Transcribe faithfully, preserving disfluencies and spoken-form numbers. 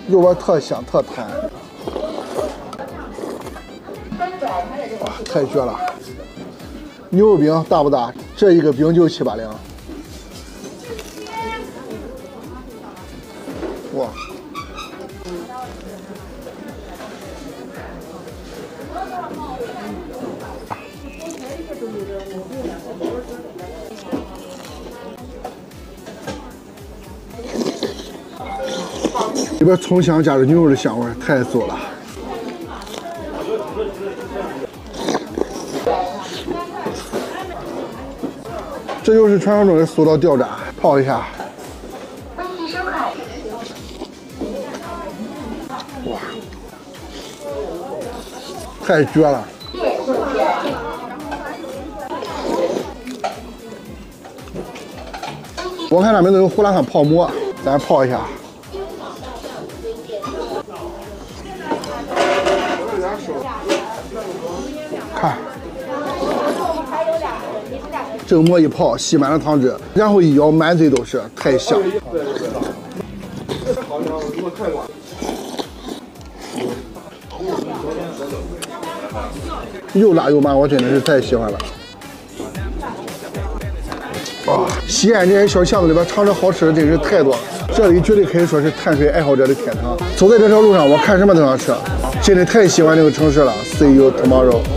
肉味特香特弹，哇，太绝了！牛肉饼大不大？这一个饼就七八两。哇！里边葱香加入牛肉的香味，太足了。这就是传说中的苏道吊炸，泡一下。哇，太绝了！我看他们都有胡辣汤泡馍，咱泡一下。看，这个馍一泡，吸满了汤汁，然后一咬，满嘴都是，太香。又辣又麻，我真的是太喜欢了。啊，西安这些小巷子里边尝着好吃的真是太多了，这里绝对可以说是碳水爱好者的天堂。走在这条路上，我看什么都想吃，真的太喜欢这个城市了。See you tomorrow。